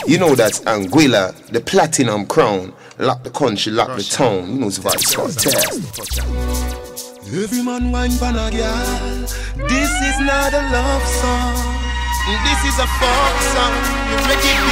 You know that's Anguilla, the platinum crown. Lock the country, lock the town. You know it's Vybz Kartel. Every man wine for a girl. This is not a love song. This is a folk song. You make it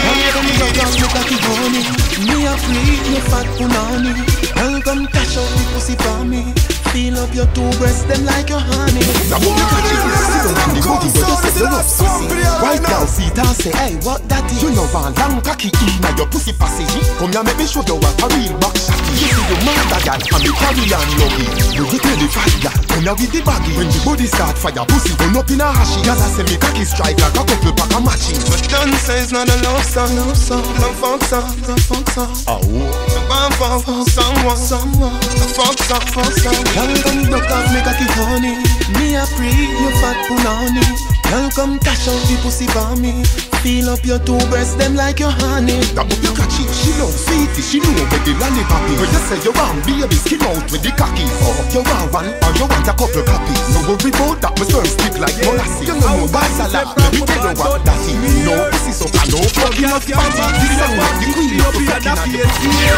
feel me a free, you fat punani. Welcome cash out the pussy for me. Feel up your two breasts, them like your honey. Now you catch it, sit down in the booty, but you say you love pussy. White girl sit and say, hey, what that is? You know one long cocky in your pussy passage. Come here, make me show you what a real back shotty. You see you mother girl, and me carry on lucky. You get ready fat girl, come here with the baggy. When the body start fire, pussy run up in a hashy. Cause I say me cocky strike like a couple pack of matching. But don't say it's not a love song, love song. Love folk song, love folk song. Oh, love folk someone, a folk song, folk song. Girl, come duck off, make a keep honey. Me a free, you fat punani. Girl, come cash out the pussy for me. Feel up your two breasts, them like your honey. That up your catchy, she love sweetie, she know where the lollipoppy. When you say you want baby, skin out with the cocky. Oh, you want one or you want a couple copies. No worry about that, my sperm stick like molasses. You know buy salad, let me tell you what that is. No, this is so I know fucking up party. This is what the queen of fucking at the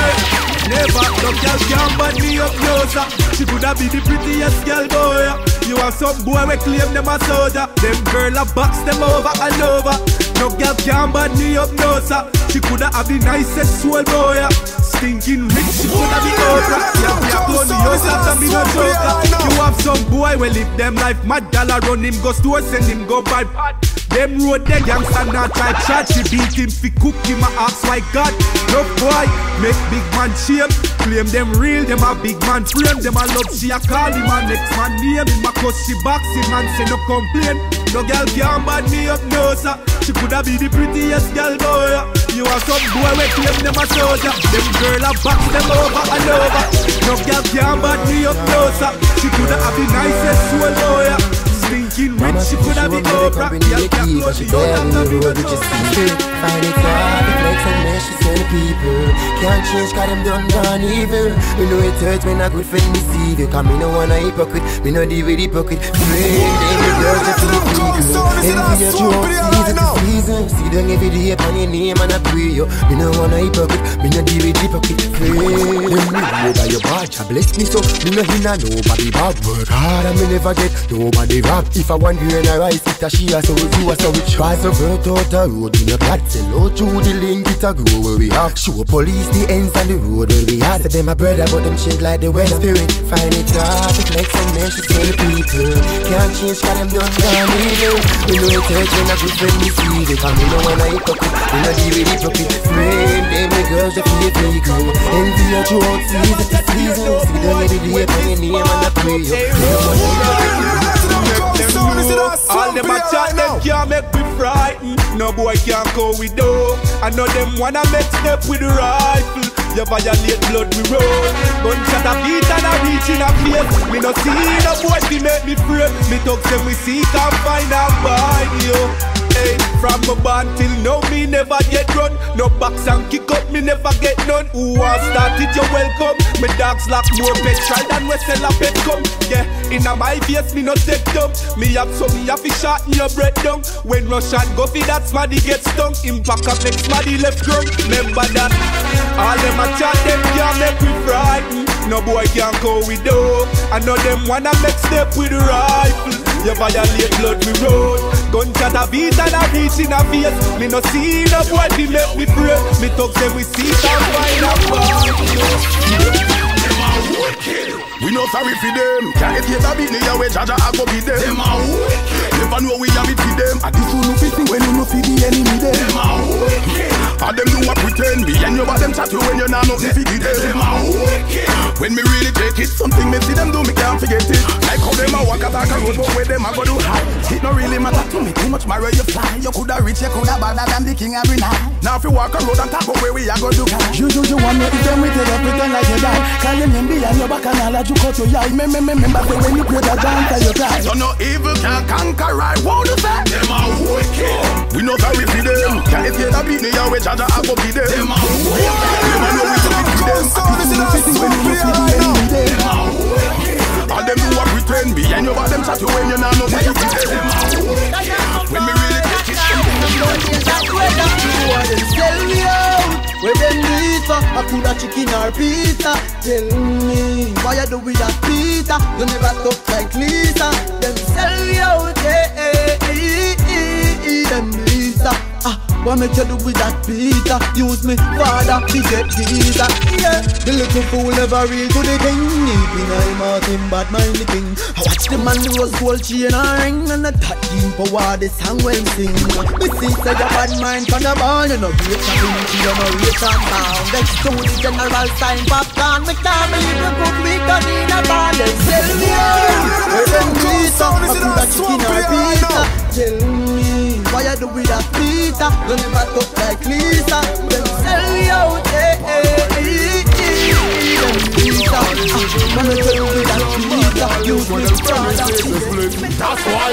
never, no girl can bad me up closer. She coulda be the prettiest girl boy. You have some boy we claim them a soldier. Them girl a box them over and over. No girl can bad me up closer. She coulda have the nicest soul boy. Stinking rich, she coulda be Oprah. Yeah, we are going to yours after me no joker. You have some boy we live them life mad. Gal run him go store, send him go buy pot. Them road the youngster not try chat. She beat him fi cook him a ask why God. No boy make big man shame. Claim them real, them a big man frame. Them a love she a call him a next man name. Him a cause she box him and say no complain. No girl can bad me up no sir. She coulda be the prettiest girl boy. You have some boy we claim them a soldier. Them girl a box them over and over. No girl can bad me up no sir. She coulda have the nicest soul boy. Thinking rich, she coulda be Oprah. Girl can close the door after me no joke. Find it hard, it makes some mess, she say the people can't change cause them done gone evil. You know it hurts when a good friend deceive you. Cause me no wanna hypocrite, me no deal with hypocrite. Friend, them the girls that feel people. Envy your throat, season to season. See them every day upon your name and I pray you. Me no wanna hypocrite, me no deal with hypocrite. Friend, them know that your bad, you bless me so. Me no hinna nobody bad. Work hard and me never get nobody rob. If I want you and I rise, it's a she a so you a so rich. Try to hurt out the road in a plot. Sell out through the link, it a grow where we have. Show police the ends and the road where we had. Say them a brother but them change like the weather. Spirit, find it hard, it makes some men, she tell the people can't change cause them done gone evil. We know it hurts when a good friend deceive you. Cause me no wanna hypocrite, we no deal with hypocrite. Friend, them the girls that feel people. Envy your throat, season to season. See them every day upon your name and I pray you. Me no wanna hypocrite. All them a chat, them can't make me frightened. No boy can't go with dough. I know them wanna make step with the rifle. You violate blood me roll. Gunshot a beat and a reach in a face. Me no see no boy to make me afraid. Me talk them we seek and find and find you. Hey, from my band till now me never get run. No box and kick up me never get none. Who want start it you welcome. Me dogs lock more petrol than we sell a pet come. Yeah, in my face me no take dumb. Me have some me have to shot in your bread down. When Russian go fi that smaddy get stung. Impact up next smaddy left ground. Remember that. All them a chat them can't make me frightened. No boy can't go with dough. I know them wanna make step with the rifle. You violate blood me road. Gunshot a beat and a reach in a face. Me no see no boy fi make me pray. Me talk them we see and find a fight. Dem A Wicked. We no sorry for them. Can't escape a beat near where Jah a go be them. Dem A Wicked. Never know we have it for them. And this one no fit when you no fit the enemy them. Dem A Wicked. And them do a pretend. Me and you but them chat you when you not nothing fi give them. Dem A Wicked. When me really take it, something me see them do, me can't forget it. Like how them a walk attack a road, but where them a go do high. It no really matter to me, too much marrow you fly. You coulda rich, you coulda badder than the king every night. Now if you walk a road and talk about where we a go do guy. You wanna eat them with you, pretend like you die. Call your name behind your back and all that you cut your eye. Remember say when you pray the dance you cry. So no evil can conquer, I won't do that. Dem A Wicked. We no sorry for them. Can't escape a beat near where Jah a go be them. Dem A Wicked. Never know we should be them. All them do a pretend behind your back them chat you when you not know what you did. When me really take it, Them sell for a cool chicken or pizza. Tell me why you do with that pizza? You never talk like Lisa. Dem sell we out, Dem Lisa. What make you do with that pizza? Use me father to get visa. Yeah, the little fool never real to the thing. Deep in him out him bad mind the king. I watch the man who was gold chain and ring, and the top team power the song when sing. Me see say your bad mind from the ball. You know rate a Vinci, you know rate a pound. Next to the general sign Popcaan. Me can't believe you put me gun in a band. Dem sell we out. Dem Lisa, I put that chicken or pizza. Tell me why you do with that pizza? You never talk like Lisa. Dem sell we out, Dem Lisa. Man, I tell you with that pizza. You will father. That's why.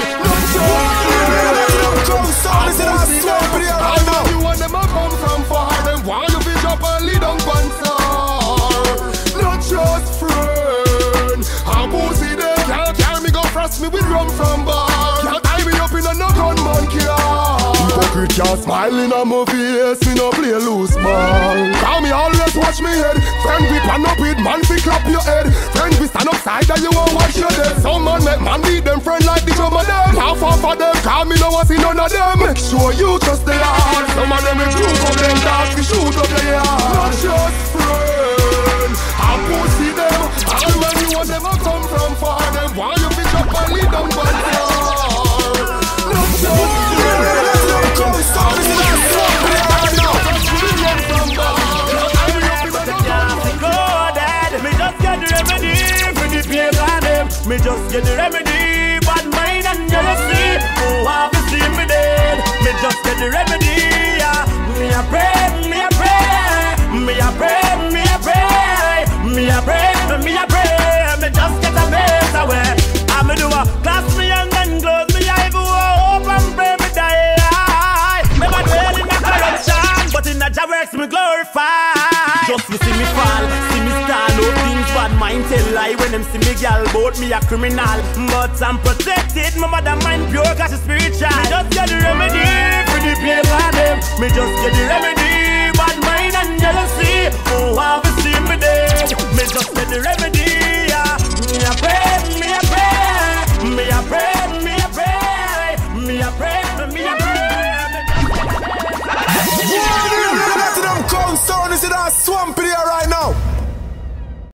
I know you want them to come from far. Them want you to drop and lead on Pansar. Not just friend. I'm pussy them. Can't carry me, go frost me with rum from bar. Can't tie me up in a no gunman car. Hypocrite can't smile in a my face. Me no play loose ball. Call me always watch me head. Friend we pan up with man we clap your head. Friend we stand upside that you won't watch your dead. Some man make man beat them friend like the drum of them. Half of them call me no one see none of them. Make sure you trust the Lord. Some of them will group of them dark we shoot up the yard. Not just friend. I pussy them. All when you want them to come from far. Them want you to drop and lead them back there. Not just friend. Me just get the remedy, bad mind and jealousy. Oh, have you seen me dead? Me just get the remedy, yeah. Me a pray, me a pray, me a pray, me a pray, me a pray, me a pray. Me just get a base away. I'm a do a class me and then close me eye, go hope and pray me die. Me bad well in a corruption, but in a Jah works me glorify. Just to see me fall, see me stand up, things bad mind tell lie. When them see me gal bout me a criminal, but I'm protected, my mother mind pure cause she's spiritual. Me just get the remedy for the pain for them. Me just get the remedy, bad mind and jealousy. Oh, have you seen me dead? Me just get the remedy.